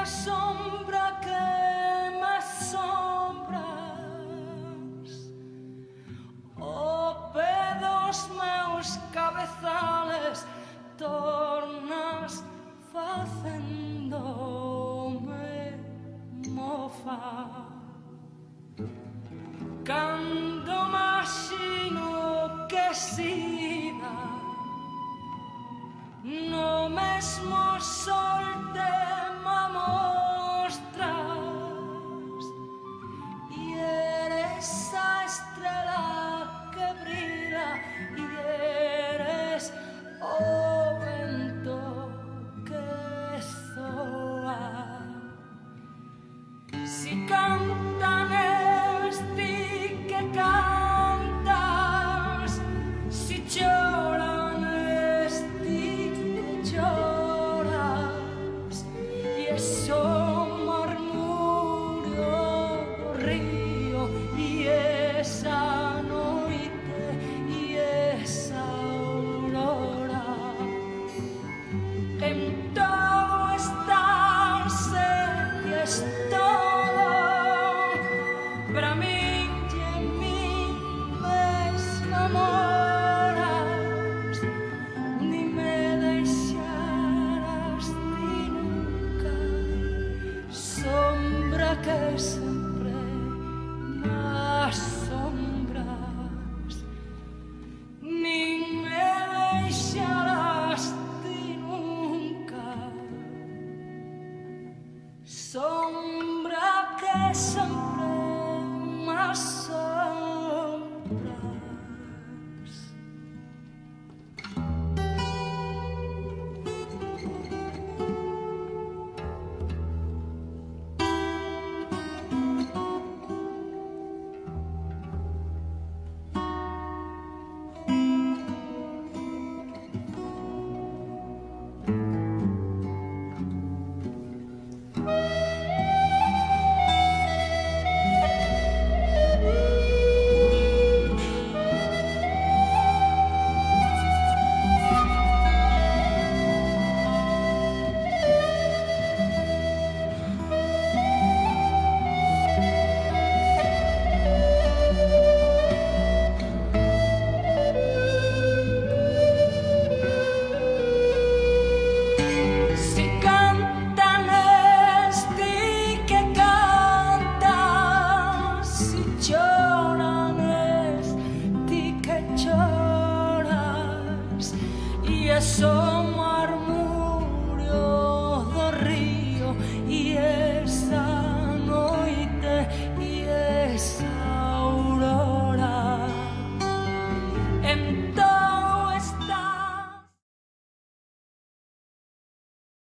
sombra que m'assombres, oh, pedos meus cabezales, tornas facendome mofa. Cando imagino que sida no mesmo sol te mostras y eres a estrela que brilla y eres o vento que soa. Si cantan esti que cantas, si lloran esti que lloras, y eso murmurio do río y esa noite y esa aurora. En todo estás y es todo para mí. Que siempre más sombras, ni me deixarás ti nunca, sombra que siempre más sombras. Eso murmurio do río y esa noite y esa aurora.